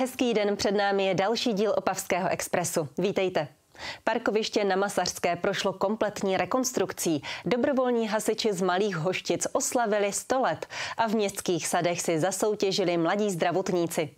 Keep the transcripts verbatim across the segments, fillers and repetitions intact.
Hezký den, před námi je další díl Opavského expresu. Vítejte. Parkoviště na Masařské prošlo kompletní rekonstrukcí. Dobrovolní hasiči z Malých Hoštic oslavili sto let a v městských sadech si zasoutěžili mladí zdravotníci.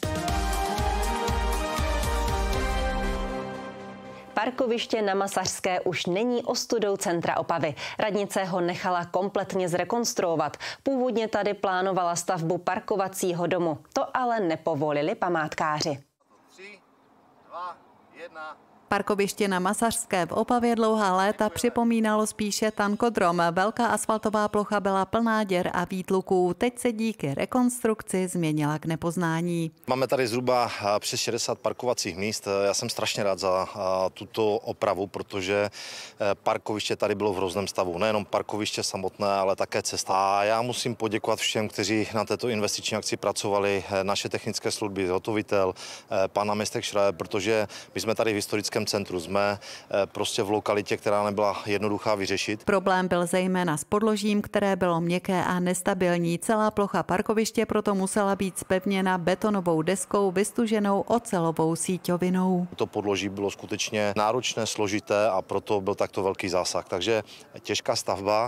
Parkoviště na Masařské už není ostudou centra Opavy. Radnice ho nechala kompletně zrekonstruovat. Původně tady plánovala stavbu parkovacího domu. To ale nepovolili památkáři. Tři, dva, jedna. Parkoviště na Masařské v Opavě dlouhá léta připomínalo spíše tankodrom. Velká asfaltová plocha byla plná děr a výtluků. Teď se díky rekonstrukci změnila k nepoznání. Máme tady zhruba přes šedesát parkovacích míst. Já jsem strašně rád za tuto opravu, protože parkoviště tady bylo v hrozném stavu. Nejenom parkoviště samotné, ale také cesta. A já musím poděkovat všem, kteří na této investiční akci pracovali, naše technické služby, zhotovitel, pan náměstek Šraje, protože my jsme tady v historickém centru, jsme prostě v lokalitě, která nebyla jednoduchá vyřešit. Problém byl zejména s podložím, které bylo měkké a nestabilní. Celá plocha parkoviště proto musela být zpevněna betonovou deskou vystuženou ocelovou síťovinou. To podloží bylo skutečně náročné, složité a proto byl takto velký zásah. Takže těžká stavba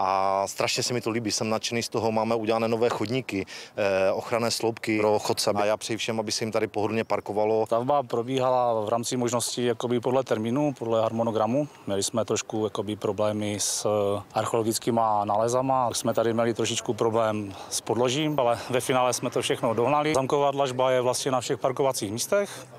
a strašně se mi to líbí. Jsem nadšený z toho, máme udělané nové chodníky, ochranné sloupky pro chodce. A já přeji všem, aby se jim tady pohodlně parkovalo. Stavba probíhala v rámci možností jakoby podle termínu, podle harmonogramu. Měli jsme trošku jakoby problémy s archeologickýma nálezama. Jsme tady měli trošičku problém s podložím, ale ve finále jsme to všechno dohnali. Zamková dlažba je vlastně na všech parkovacích místech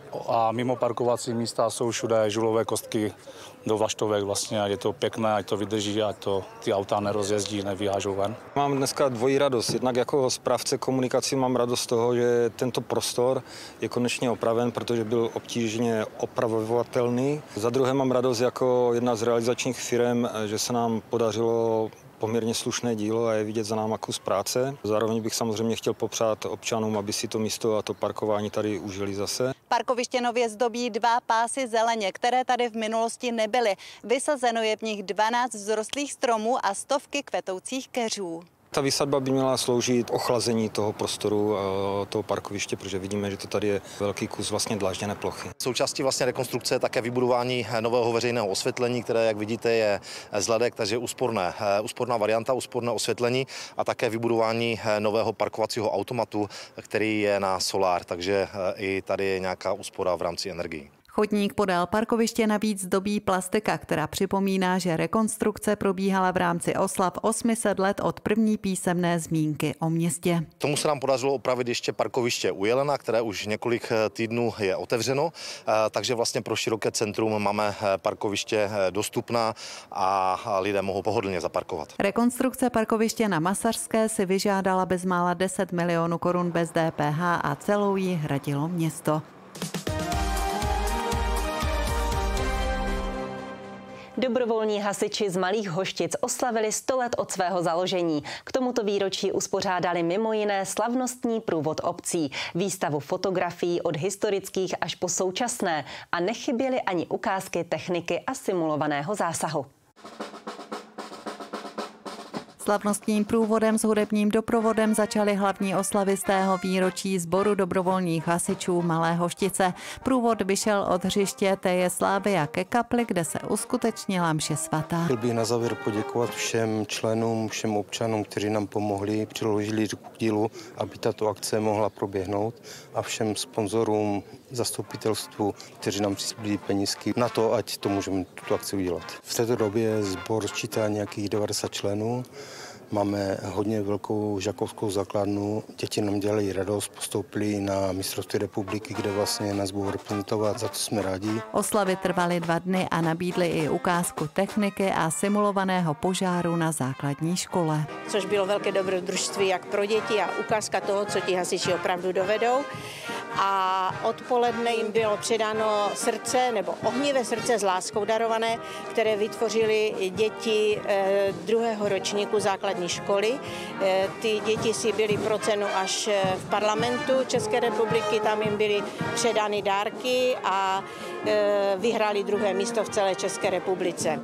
a mimo parkovací místa jsou všude žulové kostky do vlaštovek vlastně, ať je to pěkné, ať to vydrží, ať to ty auta nerozjezdí, nevyhážou ven. Mám dneska dvojí radost. Jednak jako správce komunikací mám radost z toho, že tento prostor je konečně opraven, protože byl obtížně opravovatelný. Za druhé mám radost jako jedna z realizačních firm, že se nám podařilo poměrně slušné dílo a je vidět za náma kus práce. Zároveň bych samozřejmě chtěl popřát občanům, aby si to místo a to parkování tady užili zase. Parkoviště nově zdobí dva pásy zeleně, které tady v minulosti nebyly. Vysazeno je v nich dvanáct vzrostlých stromů a stovky kvetoucích keřů. Ta výsadba by měla sloužit ochlazení toho prostoru, toho parkoviště, protože vidíme, že to tady je velký kus vlastně dlážděné plochy. Součástí vlastně rekonstrukce je také vybudování nového veřejného osvětlení, které, jak vidíte, je z ledek, takže úsporné, úsporná varianta, úsporné osvětlení a také vybudování nového parkovacího automatu, který je na solár, takže i tady je nějaká úspora v rámci energií. Chodník podél parkoviště navíc zdobí plastika, která připomíná, že rekonstrukce probíhala v rámci oslav osm set let od první písemné zmínky o městě. Tomu se nám podařilo opravit ještě parkoviště u Jelena, které už několik týdnů je otevřeno, takže vlastně pro široké centrum máme parkoviště dostupná a lidé mohou pohodlně zaparkovat. Rekonstrukce parkoviště na Masařské si vyžádala bezmála deset milionů korun bez D P H a celou ji hradilo město. Dobrovolní hasiči z Malých Hoštic oslavili sto let od svého založení. K tomuto výročí uspořádali mimo jiné slavnostní průvod obcí, výstavu fotografií od historických až po současné a nechyběly ani ukázky techniky a simulovaného zásahu. Slavnostním průvodem s hudebním doprovodem začaly hlavní oslavy z tého výročí sboru dobrovolných hasičů Malé Hoštice. Průvod vyšel od hřiště Teje Slávia ke kapli, kde se uskutečnila mše svatá. Chtěl bych na závěr poděkovat všem členům, všem občanům, kteří nám pomohli, přiložili ruku k dílu, aby tato akce mohla proběhnout, a všem sponzorům, zastupitelstvu, kteří nám přislíbili penízky na to, ať to můžeme tuto akci udělat. V této době sbor sčítá nějakých devadesát členů. Máme hodně velkou žakovskou základnu, děti nám dělají radost, postoupili na mistrovství republiky, kde vlastně nás budou reprezentovat, za to jsme rádi. Oslavy trvaly dva dny a nabídly i ukázku techniky a simulovaného požáru na základní škole. Což bylo velké dobrodružství jak pro děti a ukázka toho, co ti hasiči opravdu dovedou. A odpoledne jim bylo předáno srdce, nebo ohnivé srdce s láskou darované, které vytvořili děti druhého ročníku základní školy. Ty děti si byly pro cenu až v parlamentu České republiky, tam jim byly předány dárky a vyhráli druhé místo v celé České republice.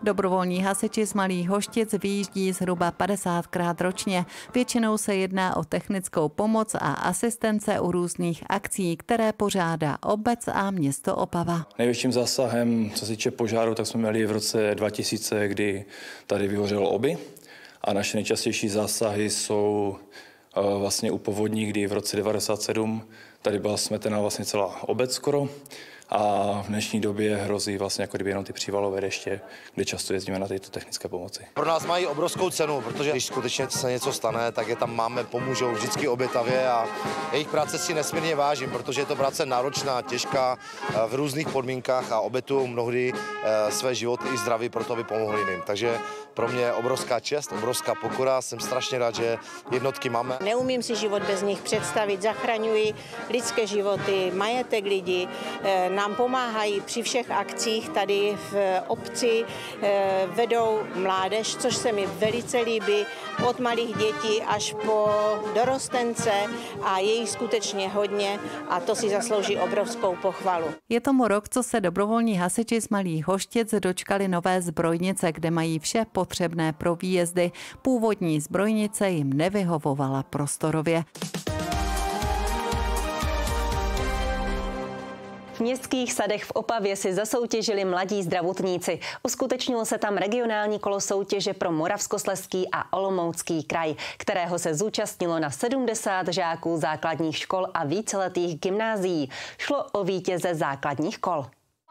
Dobrovolní hasiči z Malých Hoštic vyjíždí zhruba padesátkrát ročně. Většinou se jedná o technickou pomoc a asistence u různých akcí, které pořádá obec a město Opava. Největším zásahem, co se týče požáru, tak jsme měli v roce dva tisíce, kdy tady vyhořelo Oby. A naše nejčastější zásahy jsou vlastně u povodní, kdy v roce devadesát sedm tady byla smetena vlastně celá obec skoro. A v dnešní době hrozí vlastně jako kdyby jenom ty přívalové deště, kde často jezdíme na tyto technické pomoci. Pro nás mají obrovskou cenu, protože když skutečně se něco stane, tak je tam máme, pomůžou vždycky obětavě a jejich práce si nesmírně vážím, protože je to práce náročná, těžká v různých podmínkách a obětují mnohdy své životy i zdraví pro to, aby pomohli jiným. Takže pro mě je obrovská čest, obrovská pokora, jsem strašně rád, že jednotky máme. Neumím si život bez nich představit, zachraňují lidské životy, majetek lidí, nám pomáhají při všech akcích tady v obci, vedou mládež, což se mi velice líbí, od malých dětí až po dorostence a je jich skutečně hodně a to si zaslouží obrovskou pochvalu. Je tomu rok, co se dobrovolní hasiči z Malých Hoštic dočkali nové zbrojnice, kde mají vše potřebné pro výjezdy. Původní zbrojnice jim nevyhovovala prostorově. V městských sadech v Opavě si zasoutěžili mladí zdravotníci. Uskutečnilo se tam regionální kolo soutěže pro Moravskoslezský a Olomoucký kraj, kterého se zúčastnilo na sedmdesát žáků základních škol a víceletých gymnázií. Šlo o vítěze základních kol.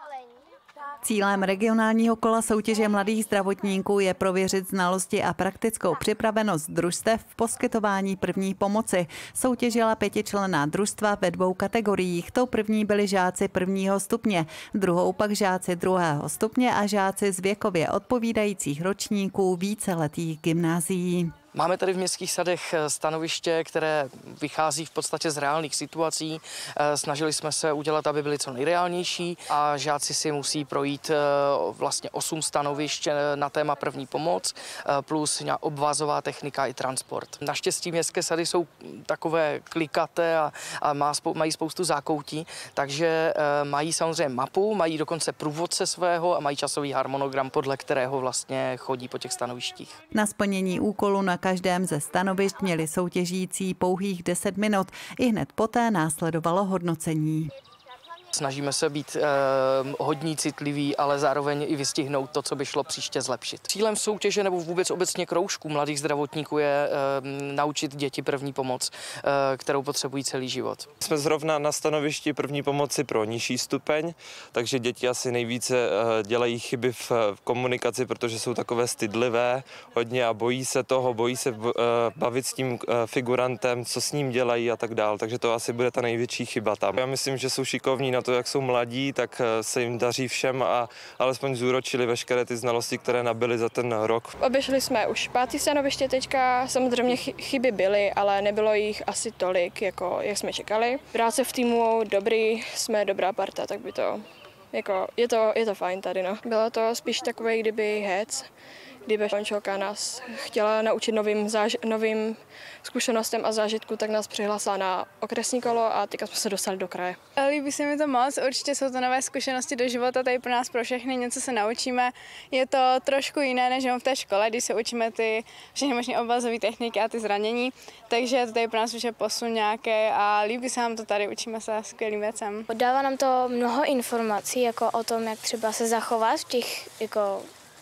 Cílem regionálního kola soutěže mladých zdravotníků je prověřit znalosti a praktickou připravenost družstev v poskytování první pomoci. Soutěžila pětičlenná družstva ve dvou kategoriích. Tou první byli žáci prvního stupně, druhou pak žáci druhého stupně a žáci z věkově odpovídajících ročníků víceletých gymnázií. Máme tady v městských sadech stanoviště, které vychází v podstatě z reálných situací. Snažili jsme se udělat, aby byly co nejreálnější a žáci si musí projít vlastně osm stanovišť na téma první pomoc plus obvázová technika i transport. Naštěstí městské sady jsou takové klikaté a, a má, mají spoustu zákoutí, takže mají samozřejmě mapu, mají dokonce průvodce svého a mají časový harmonogram, podle kterého vlastně chodí po těch stanovištích. Na splnění úkolu na každém ze stanovišť měli soutěžící pouhých deset minut. I hned poté následovalo hodnocení. Snažíme se být eh, hodní citliví, ale zároveň i vystihnout to, co by šlo příště zlepšit. Cílem soutěže nebo vůbec obecně kroužků mladých zdravotníků je eh, naučit děti první pomoc, eh, kterou potřebují celý život. Jsme zrovna na stanovišti první pomoci pro nižší stupeň, takže děti asi nejvíce eh, dělají chyby v, v komunikaci, protože jsou takové stydlivé hodně a bojí se toho, bojí se eh, bavit s tím eh, figurantem, co s ním dělají a tak dál. Takže to asi bude ta největší chyba tam. Já myslím, že jsou šikovní na to, jak jsou mladí, tak se jim daří všem a alespoň zúročili veškeré ty znalosti, které nabyli za ten rok. Obešli jsme už pátý stanoviště teďka, samozřejmě chyby byly, ale nebylo jich asi tolik, jako jak jsme čekali. Práce v týmu dobrý, jsme dobrá parta, tak by to, jako, je to, je to fajn tady, no. Bylo to spíš takové, kdyby hec, kdyby manželka nás chtěla naučit novým, záž- novým zkušenostem a zážitku, tak nás přihlásila na okresní kolo a teďka jsme se dostali do kraje. Líbí se mi to moc, určitě jsou to nové zkušenosti do života, tady pro nás, pro všechny, něco se naučíme. Je to trošku jiné, než v té škole, když se učíme ty všechny možné obvazové techniky a ty zranění, takže to tady pro nás už je posun nějaké a líbí se nám to tady, učíme se skvělým věcem. Dává nám to mnoho informací, jako o tom, jak třeba se zachovat v těch, jako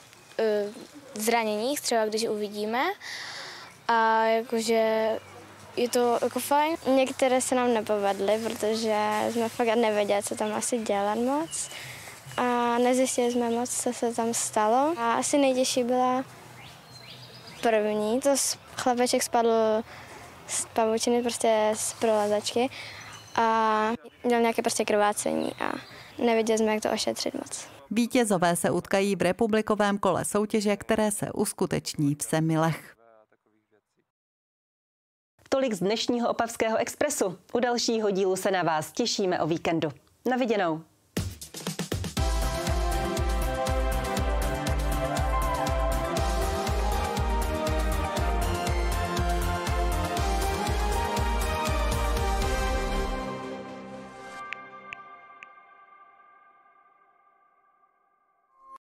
zraněních, třeba když uvidíme a jakože je to jako fajn. Některé se nám nepovedly, protože jsme fakt nevěděli, co tam asi dělat moc a nezjistili jsme moc, co se tam stalo. A asi nejtěžší byla první, to chlapeček spadl z pavučiny, prostě z prolazačky a měl nějaké prostě krvácení a nevěděli jsme, jak to ošetřit moc. Vítězové se utkají v republikovém kole soutěže, které se uskuteční v Semilech. Tolik z dnešního Opavského expresu. U dalšího dílu se na vás těšíme o víkendu. Na viděnou.